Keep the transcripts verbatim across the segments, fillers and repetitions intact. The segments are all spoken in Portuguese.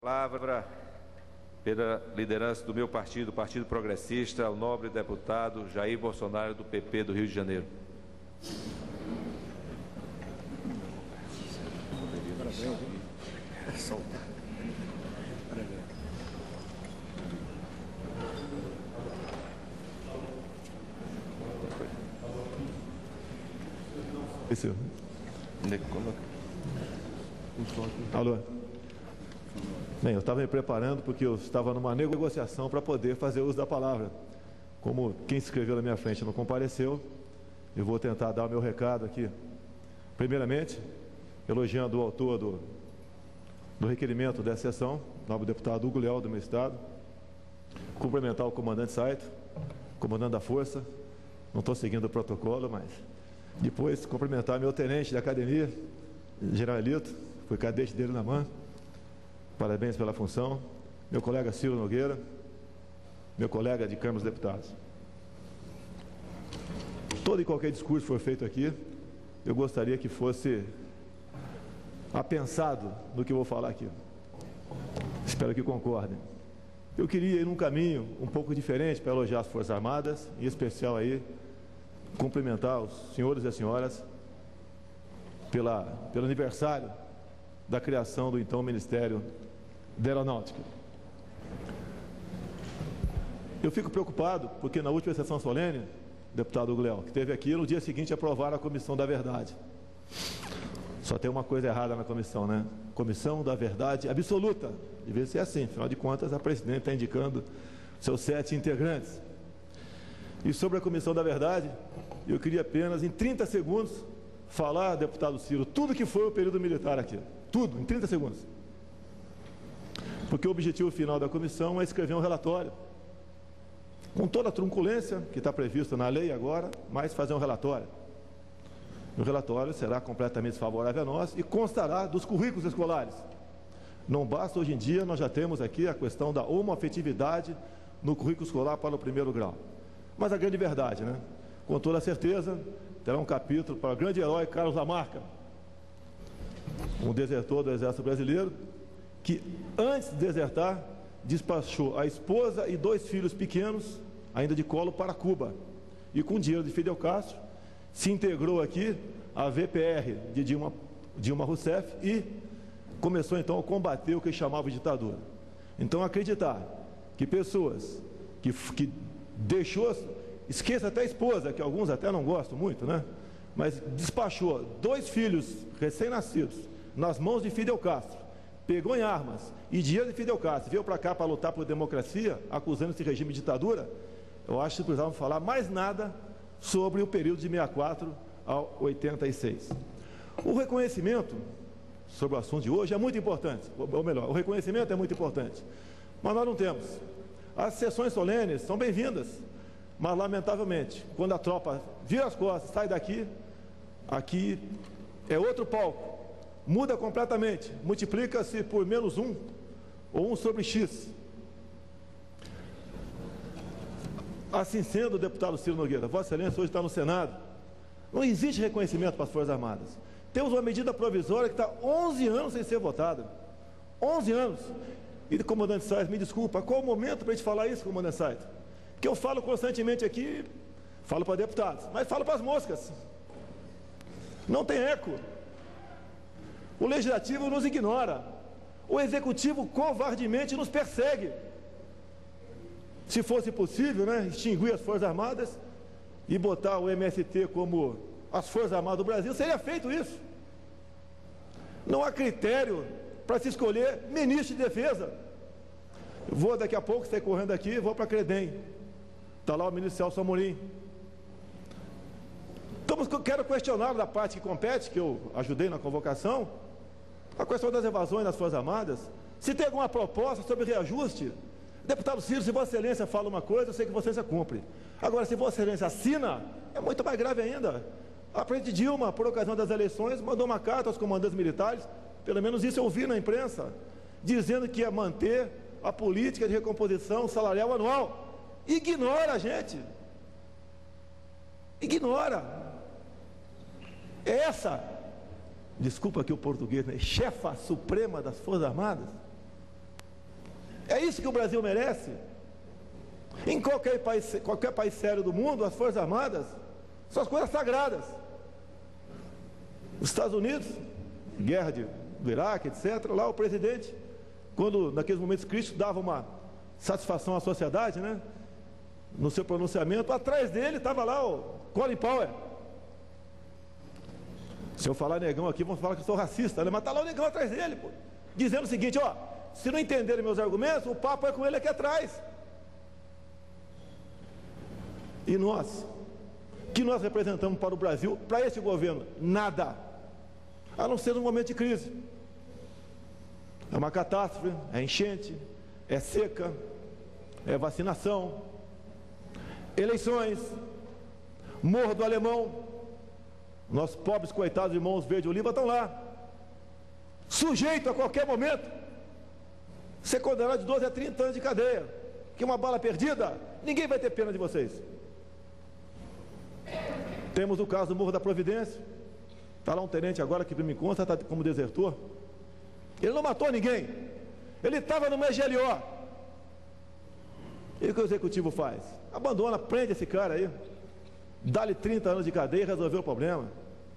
Palavra, pela liderança do meu partido, o Partido Progressista, ao nobre deputado Jair Bolsonaro, do P P do Rio de Janeiro. Esse. Alô? Bem, eu estava me preparando porque eu estava numa negociação para poder fazer uso da palavra. Como quem se inscreveu na minha frente não compareceu, eu vou tentar dar o meu recado aqui. Primeiramente, elogiando o autor do, do requerimento dessa sessão, o nobre deputado Hugo Leal, do meu estado. Cumprimentar o comandante Saito, comandante da Força. Não estou seguindo o protocolo, mas... Depois, cumprimentar meu tenente da academia, Generalito, fui cadete dele na M A N. Parabéns pela função. Meu colega Ciro Nogueira, meu colega de Câmara dos Deputados. Todo e qualquer discurso que for feito aqui, eu gostaria que fosse apensado no que eu vou falar aqui. Espero que concordem. Eu queria ir num caminho um pouco diferente para elogiar as Forças Armadas, em especial aí, cumprimentar os senhores e as senhoras pela, pelo aniversário da criação do então Ministério da Aeronáutica. Eu fico preocupado porque na última sessão solene, deputado Hugo Leal, que teve aqui, no dia seguinte aprovaram a Comissão da Verdade. Só tem uma coisa errada na comissão, né? Comissão da Verdade Absoluta. Devia ser assim, afinal de contas a presidente está indicando seus sete integrantes. E sobre a Comissão da Verdade, eu queria apenas, em trinta segundos, falar, deputado Ciro, tudo que foi o período militar aqui. Tudo, em trinta segundos. Porque o objetivo final da comissão é escrever um relatório, com toda a trunculência que está prevista na lei agora, mas fazer um relatório. O relatório será completamente favorável a nós e constará dos currículos escolares. Não basta, hoje em dia, nós já temos aqui a questão da homoafetividade no currículo escolar para o primeiro grau. Mas a grande verdade, né? Com toda certeza, terá um capítulo para o grande herói Carlos Lamarca, um desertor do Exército Brasileiro, que antes de desertar, despachou a esposa e dois filhos pequenos, ainda de colo, para Cuba. E com dinheiro de Fidel Castro, se integrou aqui à V P R de Dilma, Dilma Rousseff e começou então a combater o que chamava de ditadura. Então acreditar que pessoas que, que deixou, esqueça até a esposa, que alguns até não gostam muito, né? Mas despachou dois filhos recém-nascidos nas mãos de Fidel Castro, pegou em armas e dinheiro de Fidel Castro, veio para cá para lutar por democracia, acusando esse regime de ditadura. Eu acho que precisávamos falar mais nada sobre o período de sessenta e quatro a oitenta e seis. O reconhecimento sobre o assunto de hoje é muito importante, ou melhor, o reconhecimento é muito importante, mas nós não temos. As sessões solenes são bem-vindas, mas lamentavelmente, quando a tropa vira as costas, sai daqui, aqui é outro palco, muda completamente, multiplica-se por menos um, ou um sobre X. Assim sendo, deputado Ciro Nogueira, Vossa Excelência hoje está no Senado, não existe reconhecimento para as Forças Armadas. Temos uma medida provisória que está onze anos sem ser votada, onze anos. E, comandante Saito, me desculpa, qual o momento para a gente falar isso, comandante Saito? Que eu falo constantemente aqui, falo para deputados, mas falo para as moscas. Não tem eco. O Legislativo nos ignora. O Executivo covardemente nos persegue. Se fosse possível, né, extinguir as Forças Armadas e botar o M S T como as Forças Armadas do Brasil, seria feito isso. Não há critério para se escolher ministro de defesa. Eu vou daqui a pouco sair correndo aqui, vou para Credem. Está lá o ministro Celso Amorim. Então, quero questionar da parte que compete, que eu ajudei na convocação, a questão das evasões das Forças Armadas. Se tem alguma proposta sobre reajuste, deputado Ciro, se Vossa Excelência fala uma coisa, eu sei que Vossa Excelência cumpre. Agora, se Vossa Excelência assina, é muito mais grave ainda. A presidente Dilma, por ocasião das eleições, mandou uma carta aos comandantes militares, pelo menos isso eu vi na imprensa, dizendo que ia manter a política de recomposição salarial anual. Ignora a gente. Ignora. Essa, desculpa aqui o português, né? Chefa suprema das Forças Armadas, isso que o Brasil merece? Em qualquer país, qualquer país sério do mundo, as Forças Armadas são as coisas sagradas. Os Estados Unidos, guerra de, do Iraque, etcétera, lá o presidente, quando naqueles momentos críticos dava uma satisfação à sociedade, né? No seu pronunciamento, atrás dele estava lá o Colin Powell. Se eu falar negão aqui, vão falar que eu sou racista, né? Mas está lá o negão atrás dele, pô, dizendo o seguinte: ó, se não entenderem meus argumentos, o papo é com ele aqui atrás. E nós, que nós representamos para o Brasil, para este governo? Nada, a não ser num momento de crise. É uma catástrofe, é enchente, é seca, é vacinação, eleições, Morro do Alemão. Nossos pobres coitados irmãos Verde Oliva estão lá, sujeito a qualquer momento ser condenado de doze a trinta anos de cadeia, que uma bala perdida, ninguém vai ter pena de vocês. Temos o caso do Morro da Providência, está lá um tenente agora que me consta, está como desertor. Ele não matou ninguém, ele estava no M G L O. E o que o executivo faz? Abandona, prende esse cara aí, dá-lhe trinta anos de cadeia e resolveu o problema.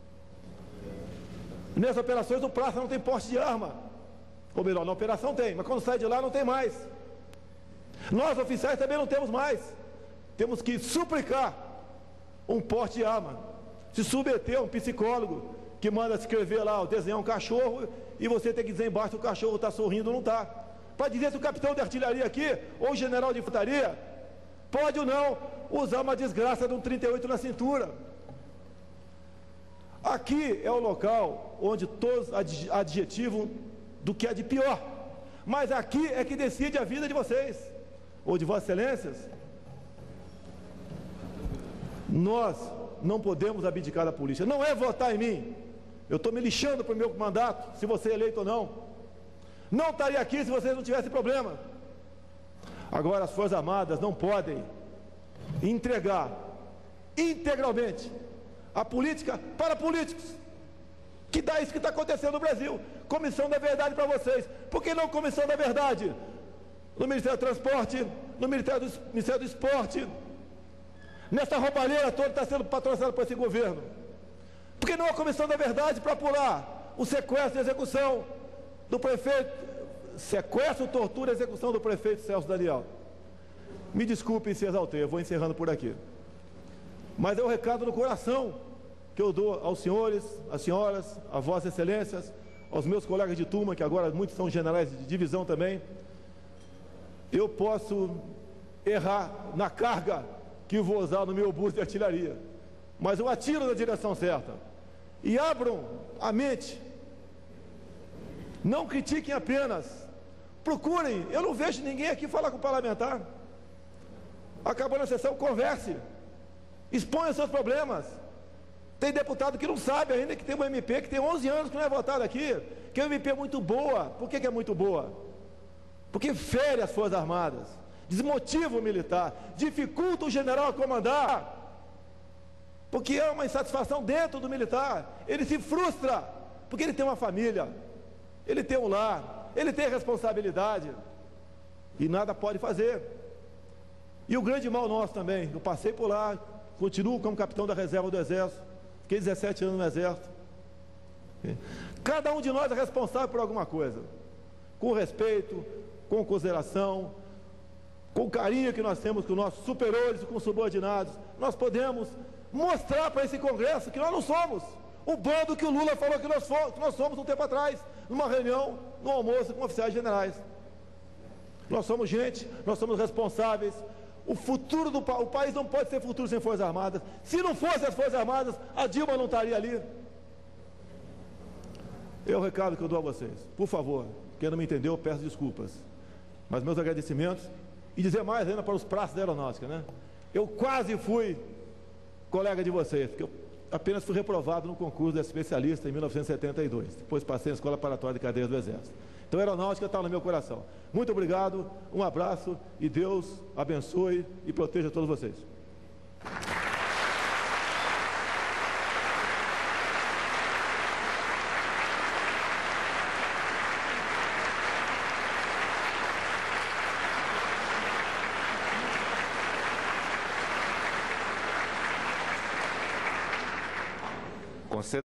Nessas operações o praça não tem porte de arma, ou melhor, na operação tem, mas quando sai de lá não tem mais. Nós oficiais também não temos mais, temos que suplicar um porte de arma, se submeter a um psicólogo que manda escrever lá, desenhar um cachorro, e você tem que dizer embaixo se o cachorro está sorrindo ou não está, para dizer se o capitão de artilharia aqui, ou o general de infantaria, pode ou não usar uma desgraça de um trinta e oito na cintura. Aqui é o local onde todos adjetivam do que é de pior, mas aqui é que decide a vida de vocês, ou de vossas excelências. Nós não podemos abdicar da política, não é votar em mim, eu estou me lixando para o meu mandato, se você é eleito ou não, não estaria aqui se vocês não tivessem problema. Agora as Forças Armadas não podem entregar integralmente a política para políticos, que dá isso que está acontecendo no Brasil. Comissão da verdade para vocês, por que não comissão da verdade no Ministério do Transporte, no Ministério do, Ministério do Esporte, nessa roubalheira toda que está sendo patrocinada por esse governo? Por que não a comissão da verdade para apurar o sequestro e execução do prefeito, sequestro, tortura e execução do prefeito Celso Daniel? Me desculpem se exaltei, eu vou encerrando por aqui, mas é o recado no coração que eu dou aos senhores, às senhoras, a vossas excelências, aos meus colegas de turma, que agora muitos são generais de divisão também. Eu posso errar na carga que vou usar no meu busto de artilharia, mas eu atiro na direção certa. E abram a mente, não critiquem apenas, procurem. Eu não vejo ninguém aqui falar com o parlamentar. Acabou a sessão, converse, exponha seus problemas. Tem deputado que não sabe ainda que tem uma M P que tem onze anos que não é votado aqui, que é uma M P muito boa. Por que que é muito boa? Porque fere as Forças Armadas, desmotiva o militar, dificulta o general a comandar, porque é uma insatisfação dentro do militar. Ele se frustra, porque ele tem uma família, ele tem um lar, ele tem responsabilidade, e nada pode fazer. E o grande mal nosso também, eu passei por lá, continuo como capitão da reserva do Exército, fiquei dezessete anos no Exército. Cada um de nós é responsável por alguma coisa, com respeito, com consideração, com o carinho que nós temos com os nossos superiores e com os subordinados, nós podemos mostrar para esse Congresso que nós não somos o bando que o Lula falou que nós, fomos, que nós somos um tempo atrás, numa reunião, num almoço com oficiais generais. Nós somos gente, nós somos responsáveis. O futuro do pa... o país não pode ser futuro sem Forças Armadas. Se não fosse as Forças Armadas, a Dilma não estaria ali. É o recado que eu dou a vocês. Por favor, quem não me entendeu, eu peço desculpas, mas meus agradecimentos, e dizer mais ainda para os praças da aeronáutica, né? Eu quase fui colega de vocês, porque eu apenas fui reprovado no concurso de especialista em mil novecentos e setenta e dois, depois passei na Escola Paratória de Cadeiras do Exército. Então a aeronáutica está no meu coração. Muito obrigado, um abraço e Deus abençoe e proteja todos vocês. Concedo